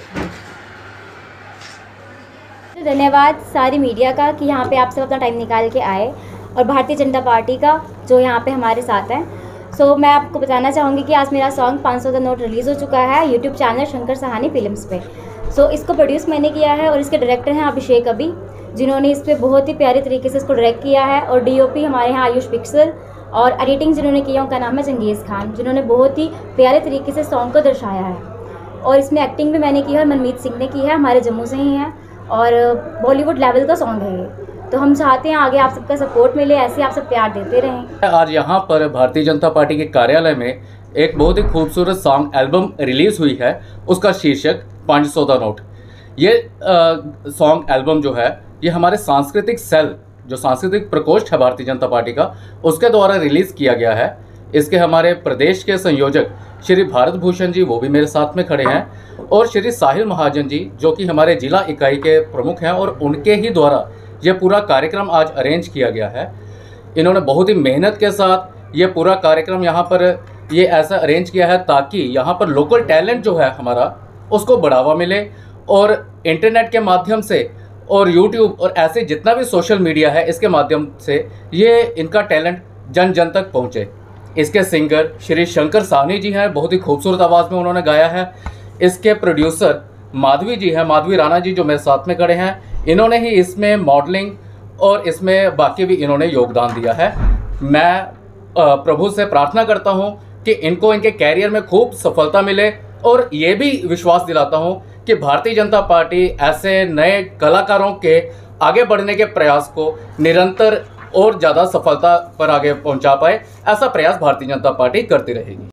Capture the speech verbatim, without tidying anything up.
धन्यवाद सारी मीडिया का कि यहाँ पे आप सब अपना टाइम निकाल के आए, और भारतीय जनता पार्टी का जो यहाँ पे हमारे साथ हैं। सो so, मैं आपको बताना चाहूँगी कि आज मेरा सॉन्ग पाँच सौ दा नोट रिलीज़ हो चुका है YouTube channel Shankar Sahani films पे। सो so, इसको प्रोड्यूस मैंने किया है और इसके डायरेक्टर हैं अभिषेक अभी, जिन्होंने इस पर बहुत ही प्यारे तरीके से इसको डायरेक्ट किया है। और डीओपी हमारे यहाँ आयुष पिक्सल, और एडिटिंग जिन्होंने किया उनका नाम है जंगीज़ खान, जिन्होंने बहुत ही प्यारे तरीके से सॉन्ग को दर्शाया है। और इसमें एक्टिंग भी मैंने की है, मनमीत सिंह ने की है, हमारे जम्मू से ही हैं, और बॉलीवुड लेवल का सॉन्ग है ये। तो हम चाहते हैं आगे आप सबका सपोर्ट मिले, ऐसे आप सब प्यार देते रहें। आज यहाँ पर भारतीय जनता पार्टी के कार्यालय में एक बहुत ही खूबसूरत सॉन्ग एल्बम रिलीज़ हुई है, उसका शीर्षक पाँच सौ दा नोट। ये सॉन्ग एल्बम जो है ये हमारे सांस्कृतिक सेल, जो सांस्कृतिक प्रकोष्ठ है भारतीय जनता पार्टी का, उसके द्वारा रिलीज़ किया गया है। इसके हमारे प्रदेश के संयोजक श्री भारत भूषण जी वो भी मेरे साथ में खड़े हैं, और श्री साहिल महाजन जी जो कि हमारे जिला इकाई के प्रमुख हैं, और उनके ही द्वारा ये पूरा कार्यक्रम आज अरेंज किया गया है। इन्होंने बहुत ही मेहनत के साथ ये पूरा कार्यक्रम यहाँ पर ये ऐसा अरेंज किया है ताकि यहाँ पर लोकल टैलेंट जो है हमारा उसको बढ़ावा मिले, और इंटरनेट के माध्यम से और यूट्यूब और ऐसे जितना भी सोशल मीडिया है इसके माध्यम से ये इनका टैलेंट जन जन तक पहुँचे। इसके सिंगर श्री शंकर साहनी जी हैं, बहुत ही खूबसूरत आवाज़ में उन्होंने गाया है। इसके प्रोड्यूसर माधवी जी हैं, माधवी राणा जी जो मेरे साथ में खड़े हैं, इन्होंने ही इसमें मॉडलिंग और इसमें बाकी भी इन्होंने योगदान दिया है। मैं प्रभु से प्रार्थना करता हूं कि इनको इनके कैरियर में खूब सफलता मिले, और ये भी विश्वास दिलाता हूं कि भारतीय जनता पार्टी ऐसे नए कलाकारों के आगे बढ़ने के प्रयास को निरंतर और ज़्यादा सफलता पर आगे पहुंचा पाए, ऐसा प्रयास भारतीय जनता पार्टी करती रहेगी।